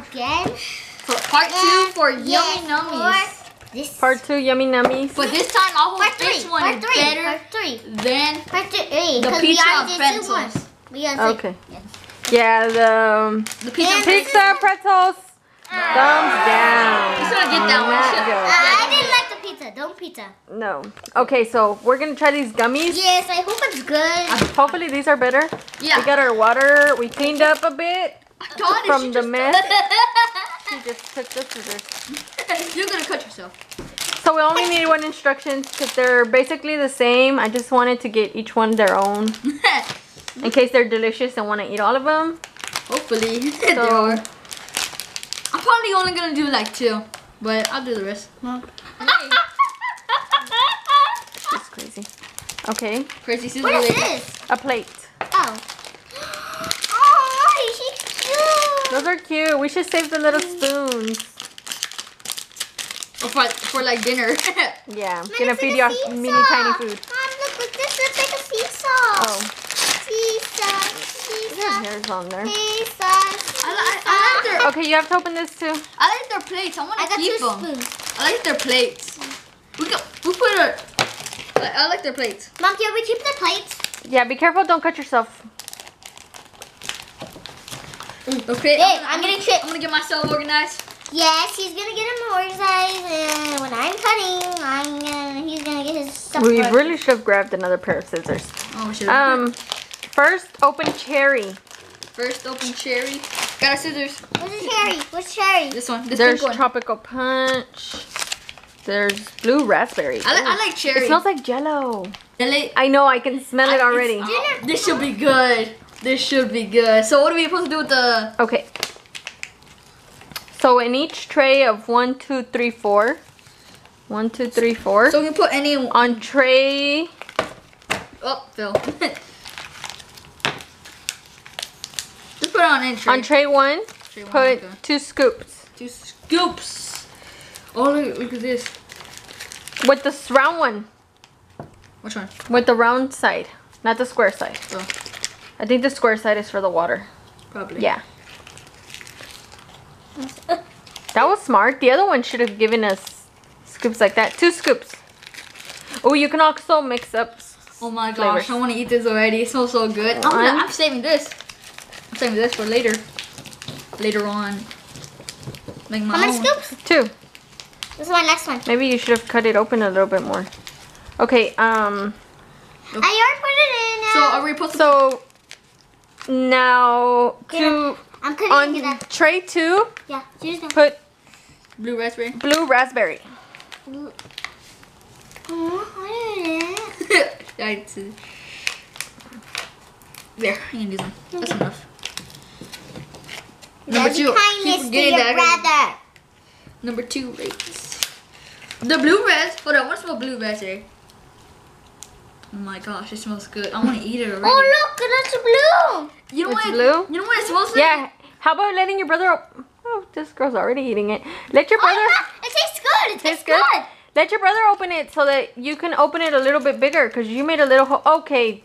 again. For part 2 for Yummy Mummies. Part 2 Yummy Mummies. But this time I hope this one is better than the pizza pretzels. Okay. Yeah, the pizza pretzels. Thumbs down. Just gonna get that one. I didn't like the pizza. Don't pizza. No. Okay, so we're gonna try these gummies. Yes, I hope it's good. Hopefully these are better. Yeah. We got our water. We cleaned up a bit from the mess. She just took the scissors. You're gonna cut yourself. So we only need one instructions because they're basically the same. I just wanted to get each one their own. In case they're delicious and want to eat all of them. Hopefully they are. I'm probably only gonna do like 2, but I'll do the rest. It's crazy. Okay. Crazy scissors. What is this? A plate. Oh. Oh, she's cute. Those are cute. We should save the little spoons. Or for like dinner. Yeah. Mom, Gonna it's feed like you a off mini seesaw. tiny food. Mom, look, this looks like a seesaw. Oh. Seesaw. There's on there. I like their. Okay, you have to open this too. I like their plates. I want to keep them. Spoons. I like their plates. We put a. I like their plates. Mom, can we keep the plates? Yeah, be careful. Don't cut yourself. Okay. Hey, I'm getting chips. I'm gonna get myself organized. Yes, he's gonna get him organized, and when I'm cutting, he's gonna get his stuff. We organized. really should have grabbed another pair of scissors. Oh, we should. First, open cherry. First, open cherry. Got our scissors. What's the cherry? What's cherry? This one. This There's pink one. tropical punch. There's blue raspberry. I like cherry. It smells like Jello. Really? I know. I can smell it already. This should be good. This should be good. So what are we supposed to do with the? Okay. So in each tray of 1, 2, 3, 4. 1, 2, 3, 4. So we can put any on tray. Oh, Phil. Just put it on any tray. On tray 1, put 2 scoops. 2 scoops. Oh, look at this. With the round one. Which one? With the round side, not the square side. Oh. I think the square side is for the water. Probably. Yeah. That was smart. The other one should have given us scoops like that. 2 scoops. Oh, you can also mix up. Oh my flavors. gosh, I want to eat this already. It smells so good. I'm saving this. I'm saving this for later. Later on. Make my How many own. scoops? 2. This is my next one. Maybe you should have cut it open a little bit more. Okay, I already put it in now. So are we supposed to? So now I'm cutting on it up. tray 2, Yeah, she's gonna blue put raspberry. blue raspberry. There, I can use them. That's enough. Number 2. Kindness to your brother. Number 2 rates. The blue ras. Hold on, what's my blue raspberry? Oh my gosh, it smells good. I want to eat it already. Oh look, that's blue. You know It's what? blue? You know what it smells like? Yeah. How about letting your brother? Oh, this girl's already eating it. Let your brother. Oh, it tastes good. It tastes good. Let your brother open it so that you can open it a little bit bigger because you made a little hole. Okay.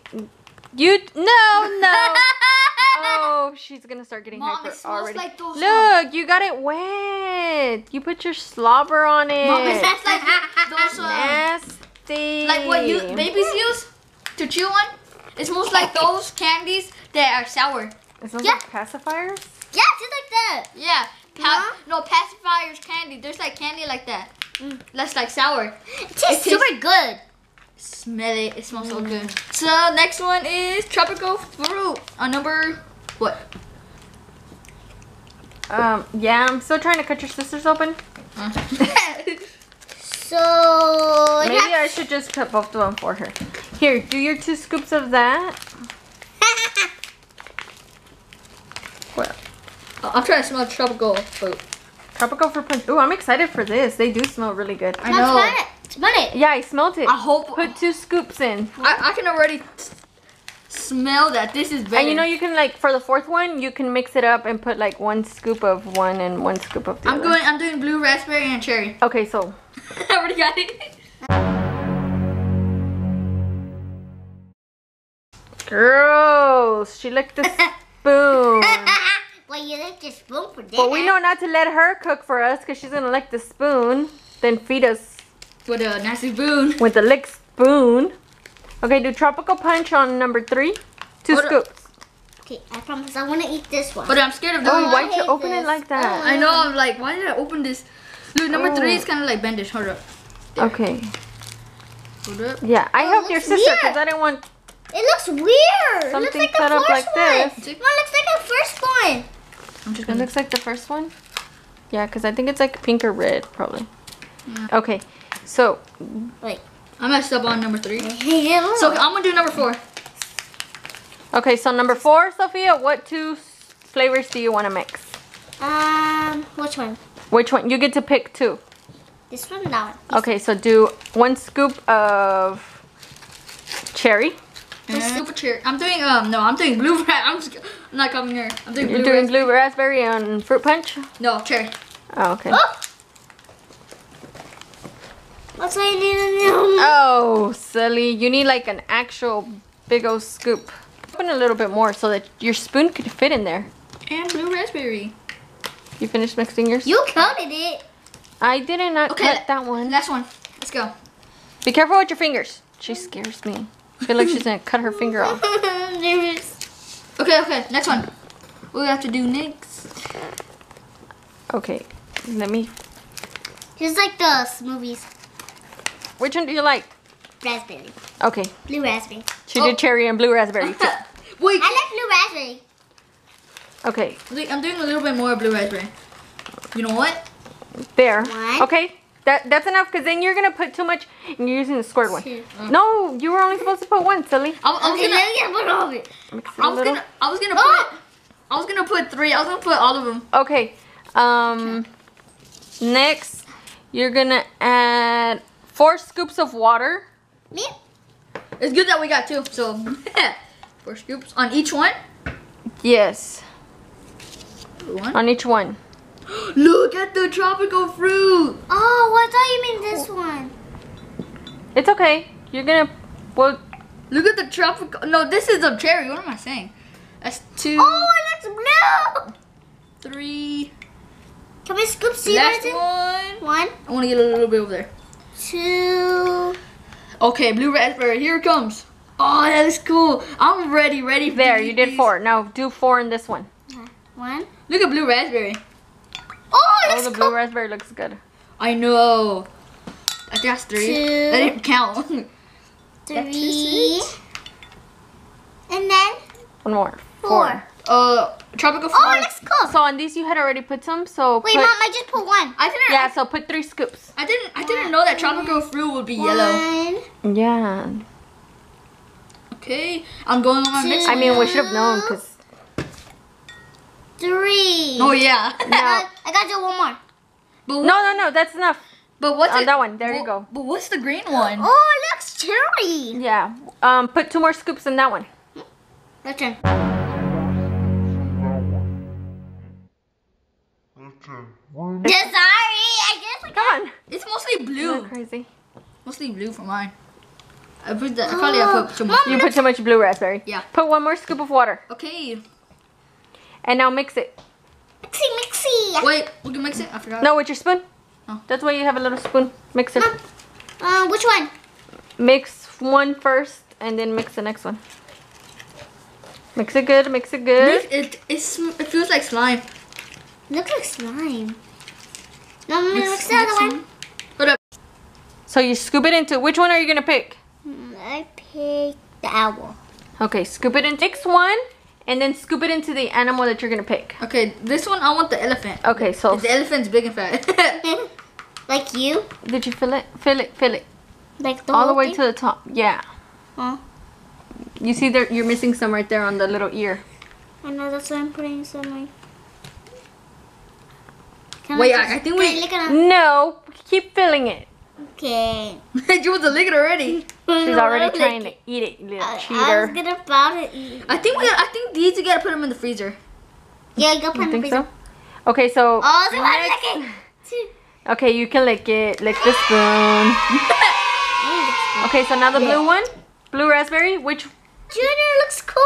No. Oh, she's gonna start getting Mom, hyper it smells already. like those. Look, you got it wet. You put your slobber on it. Mom, it smells like those. Nasty. Like what you babies use to chew on. It smells like those candies that are sour. It smells like pacifiers. Yeah, just like that. Yeah. No, pacifiers candy. There's like candy like that. That's like sour. It tastes super good. Smell it. It smells so good. So next one is tropical fruit. On number what? Yeah, I'm still trying to cut your scissors open. So Maybe I should just cut both of them for her. Here, do your 2 scoops of that. Well, I'm trying to smell tropical fruit. tropical fruit punch. Ooh, I'm excited for this. They do smell really good. I know. Smell it. Yeah, I smelled it. I hope. Put 2 scoops in. I can already smell that this is better. And you know, you can like for the 4th one, you can mix it up and put like 1 scoop of one and 1 scoop of the other. I'm doing blue raspberry and cherry. Okay, so I already got it. gross. She licked the spoon. Well, you like your spoon for dinner. But we know not to let her cook for us because she's gonna lick the spoon, then feed us With a nasty spoon. with the lick spoon. Okay, do tropical punch on number 3. 2 Hold up. scoops. Okay, I promise I want to eat this one. But I'm scared of doing Oh, it. why'd you hate open it this. like that? I know, I'm like, why did I open this? Look, number Oh. 3 is kind of like bendish. Hold up. Okay. Hold up. Yeah, I Oh, helped your looks sister weird. because I didn't want. It looks weird. It looks Something like cut the up first like one. this. No, it looks like the first one. I'm just It gonna looks like the first one. Yeah, because I think it's like pink or red, probably. Yeah. Okay, so Wait. I messed up on number 3. Yeah. So I'm gonna do number 4. okay, so number 4, Sophia. What 2 flavors do you want to mix? Which one? Which one? You get to pick 2. This one, that one. Okay, so do 1 scoop of cherry. And super cherry. I'm doing no, I'm doing blue I'm not coming here. I'm doing You're blue. doing blue raspberry and fruit punch. No, cherry. Oh, okay. Oh! What's I need to know? Oh, silly! You need like an actual big old scoop. Open a little bit more so that your spoon could fit in there. And blue raspberry. You finished mixing yours? You coated it. I did not Okay, cut that one. Last one. Let's go. Be careful with your fingers. She scares me. I feel like she's gonna cut her finger off. Okay, next one. What we have to do next? Okay, let me. Just like the smoothies. Which one do you like? Raspberry. Okay, Blue raspberry. she did cherry and blue raspberry too. Wait, I like blue raspberry. Okay, wait, I'm doing a little bit more blue raspberry. You know what? there. One. Okay, that's enough because then you're gonna put too much and you're using the squared one. 2. No, you were only supposed to put 1, silly. I was Okay, gonna, let me get one of it. Mix it a little. I was gonna Oh! put 3. I was gonna put all of them. Okay, next you're gonna add 4 scoops of water. Me? It's good that we got 2. So 4 scoops on each one. Yes, 1. on each one. Look at the tropical fruit. Oh, I thought you meant this one. It's okay. You're gonna, well, Look at the tropical. No, this is a cherry. What am I saying? That's 2, Oh, it looks blue. 3. Can we scoop seed Last right one. in? 1, I want to get a little bit over there. 2. Okay, blue raspberry. Here it comes. Oh, that is cool. I'm ready for there, you did these. 4. Now do 4 in this one. 1. Look at blue raspberry. Oh, it Oh, looks the cool. blue raspberry looks good. I know. I think that's 3. 2. That didn't count. 3. And then 1 more. 4. Tropical fruit. Oh, it looks cool. So on these you had already put some, so Wait, put, Mom, I just put 1. I didn't. yeah, so put 3 scoops. I didn't know that tropical fruit would be yellow. 1. Yeah. Okay, I'm going on my mix. I mean, we should have known because 3. Oh yeah. now. I got you one more. But No, that's enough. But what's On it? that one, there you Wha- go. But what's the green one? Oh, it looks cherry. Yeah. Put 2 more scoops in that one. Your turn. Just sorry. I just Come on. It's mostly Isn't blue. that crazy? Mostly blue for mine. I put that. Probably I put too much. You put too much blue raspberry. Yeah. Put 1 more scoop of water. Okay. And now mix it. mixy. Wait, we can mix it. I forgot. No, with your spoon. Oh. That's why you have a little spoon. Mixer. Which one? Mix 1 first and then mix the next one. Mix it good, mix it good. It feels like slime. Looks like slime. No, Mix- mix the other mix one. Hold up. So you scoop it into, which one are you gonna pick? I picked the owl. Okay, scoop it in. Mix 1 and then scoop it into the animal that you're gonna pick. Okay, this one I want the elephant. Okay, so The elephant's big and fat. Like you? did you fill it? Fill it, fill it. Like the All the whole way thing? to the top. Yeah. Oh, You see there, you're missing some right there on the little ear. I know that's why I'm putting some. Wait, I think we- Look at No, keep filling it. Okay. You was a lick it already. She's already trying to eat it, you little I was cheater. gonna about to eat. I think these you gotta put them in the freezer. Yeah, go put You in the think freezer. so? Okay, so Oh, so I'm next- licking. okay, you can lick it. Lick the spoon. Okay, so now the blue one, blue raspberry. Which Junior looks cool.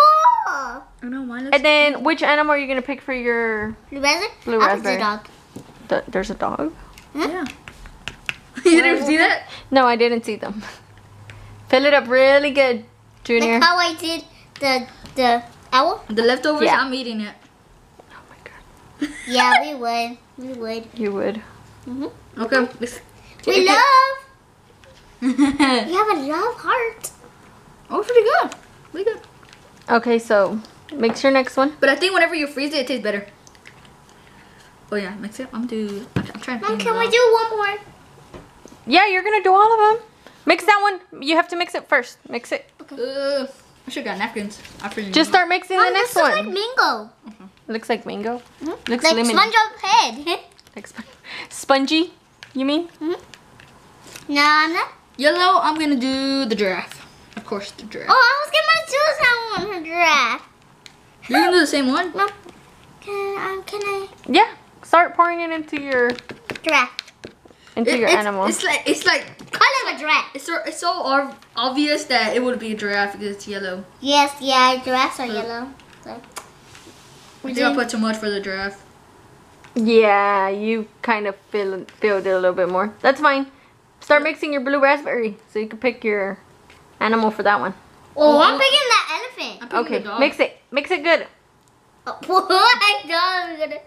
Oh. I know mine looks. And then, which animal are you gonna pick for your Blue raspberry? blue I'll pick the raspberry? dog. There's a dog? Yeah. You didn't see that? No, I didn't see them. Fill it up really good, Junior. Like how I did the owl? The leftovers, Yeah. I'm eating it. Oh my god. Yeah, we would. We would. You would. Okay. We love. You have a love heart. Oh, pretty good. Pretty good. Okay, so mix your next one. But I think whenever you freeze it, it tastes better. Oh yeah, mix it. I'm trying to. Mom, think can of we that. do one more? Yeah, you're gonna do all of them. Mix that one. You have to mix it first. Mix it. I should have got napkins. Just start mixing the Mom, next this looks one. like mango. Looks like mango. Looks Like lemon. SpongeBob's head. Like spongy. You mean? No, I'm not. Yellow. I'm gonna do the giraffe. Of course, the giraffe. Oh, I was gonna choose that one, her giraffe. You're gonna do the same one. Mom, can I? Yeah. Start pouring it into your Giraffe. animal. It's like Color of a giraffe. it's so obvious that it would be a giraffe because it's yellow. Yes, yeah, giraffes are yellow. So. I think I put too much for the giraffe. Yeah, you kind of filled it a little bit more. That's fine. Start mixing your blue raspberry so you can pick your animal for that one. Oh, I'm picking that elephant. I'm picking Okay, the dog. mix it. Mix it good. Oh, my God, I'm gonna.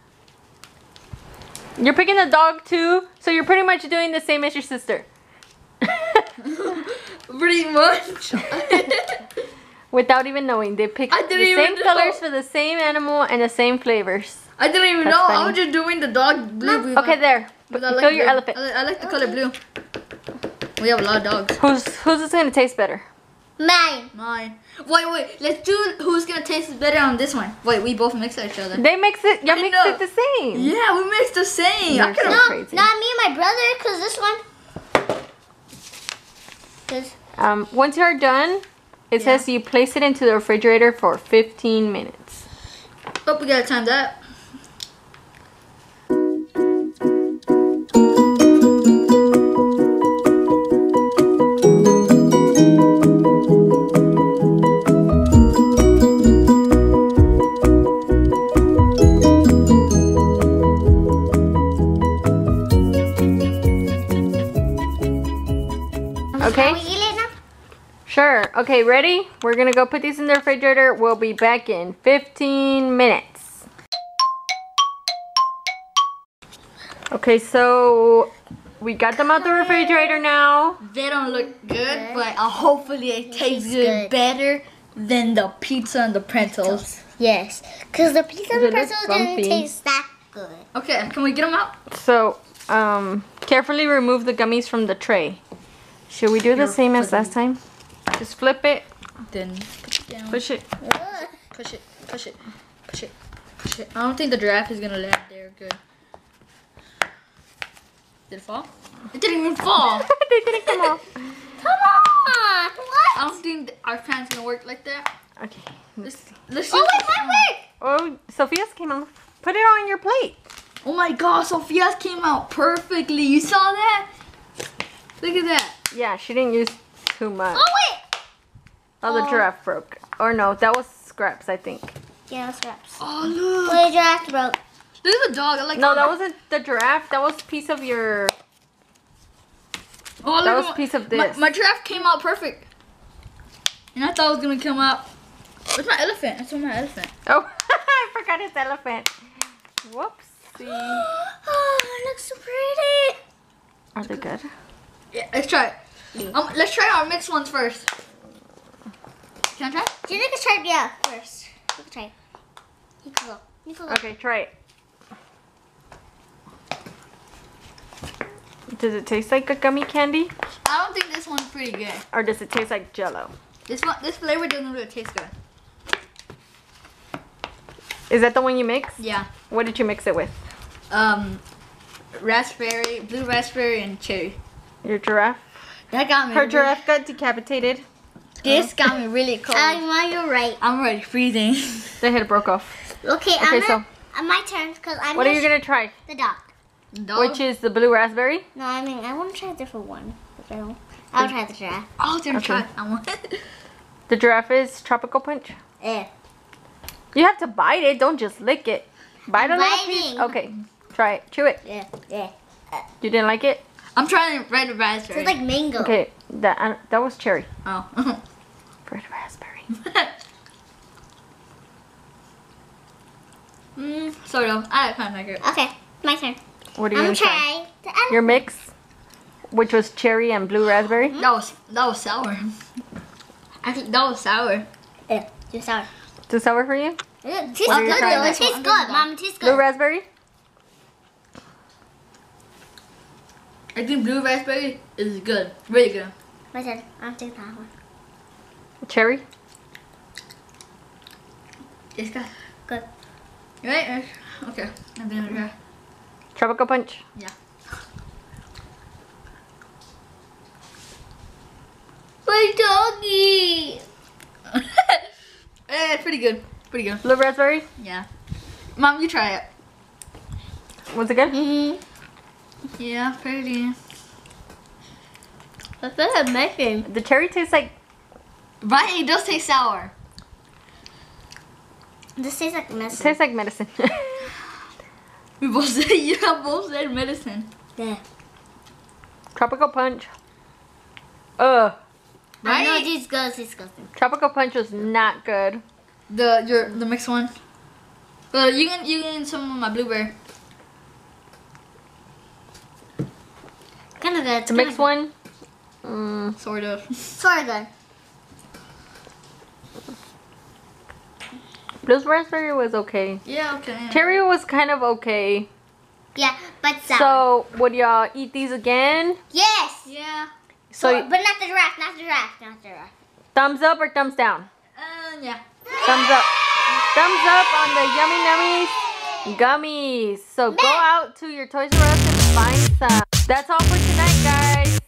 You're picking the dog too, so you're pretty much doing the same as your sister. Pretty much. Without even knowing, they picked I the didn't even same know. colors for the same animal and the same flavors. I didn't even That's know. I funny. was just doing the dog blue. Okay, there. But I Fill like your blue. elephant. I like the color blue. We have a lot of dogs. Who's this gonna taste better? Mine. Mine. Wait. Let's do who's gonna taste better on this one. Wait, we both mix each other. They mix it. Y'all I mix know. it the same. Yeah, we mixed the same. I You're could so have. crazy. Not me and my brother, because this one. Once you're done, it says you place it into the refrigerator for 15 minutes. Oh, we gotta time that. Okay? Can we eat it now? Sure. Okay, ready? We're gonna go put these in the refrigerator. We'll be back in 15 minutes. Okay, so we got them out the refrigerator now. They don't look good, but hopefully it tastes good. better than the pizza and the pretzels. Yes, because the pizza and They the look pretzel didn't bumpy. taste that good. Okay, can we get them out? So, carefully remove the gummies from the tray. Should we do the same as last time? Just flip it, Then put it down. push it. Ugh. Push it. I don't think the giraffe is gonna land there good. Did it fall? It didn't even fall. They didn't come off. Come on! What? I don't think our fan's gonna work like that. Okay. Let's use Oh, wait, this my one. work! Oh, Sophia's came off. Put it on your plate. Oh my god, Sophia's came out perfectly. You saw that? Look at that. Yeah, she didn't use too much. Oh, wait! Oh, the giraffe broke. Or no, that was scraps, I think. Yeah, scraps. Oh look. Wait, giraffe broke. Look at the dog. I like No, how- that wasn't the giraffe. That was a piece of your... Oh, look that at was a my- piece of this. My giraffe came out perfect. And I thought it was gonna come out. Where's my elephant? I saw my elephant. Oh, I forgot his elephant. Whoopsie. Oh, it looks so pretty. Are they good? Yeah, let's try it. Let's try our mixed ones first. Can I try? Do you think it's try? Yeah, first. You can try. You can go. You can go. Okay, try it. Does it taste like a gummy candy? I don't think this one's pretty good. Or does it taste like Jell-O? This flavor doesn't really taste good. Is that the one you mixed? Yeah. What did you mix it with? Raspberry, blue raspberry, and cherry. Your giraffe? That got me. Her giraffe got decapitated. This got me really cold. You're right. I'm already freezing. The head broke off. Okay, Okay, so my turn because I'm. What are you gonna try? The dog. Dog? Which is the blue raspberry? No, I mean I want to try a different one. But I'll try the giraffe. Oh, I'm gonna Okay. try. I want. The giraffe is tropical punch. Yeah. You have to bite it. Don't just lick it. Bite a I'm little piece. biting. Okay. Try it. Chew it. Yeah. Yeah. You didn't like it? I'm trying red raspberry. It's like mango. Okay. That was cherry. Oh. Red raspberry. Sort of. I kind of like it. Okay, my turn. What are you I'm gonna gonna try? try the other. Your mix, which was cherry and blue raspberry. That was sour. Actually, that was sour. Yeah, too sour. Too sour for you? It tastes What are you good trying though. It next? tastes good, Mom. It tastes Blue good. raspberry. I think blue raspberry is good. Really good. My turn. I'll take that one. Cherry. It's good. Good. Right? Okay. I'm gonna try. Tropical punch. Yeah. My doggy. It's pretty good. Pretty good. Blue raspberry. Yeah. Mom, you try it. Was it good? Mm-hmm. Yeah, pretty. That's what I'm making. The cherry tastes like. Right? It does taste sour. This tastes like It medicine. tastes like medicine. We both said, both said medicine. Yeah. Tropical punch. Ugh. I know Right? this goes disgusting. Tropical punch was not good. The mixed one. You can some of my blueberry. Kind of good. The mixed one. Sort of. Sort of good. Blue raspberry was okay. Yeah, okay. Cherry was kind of okay. Yeah, but sour. So would y'all eat these again? Yes. Yeah. So But not the giraffe. Not the giraffe. Not the giraffe. thumbs up or thumbs down? Yeah. Thumbs up. Thumbs up on the Yummy Mummies Gummies. So go out to your Toys R Us and find some. That's all for tonight, guys.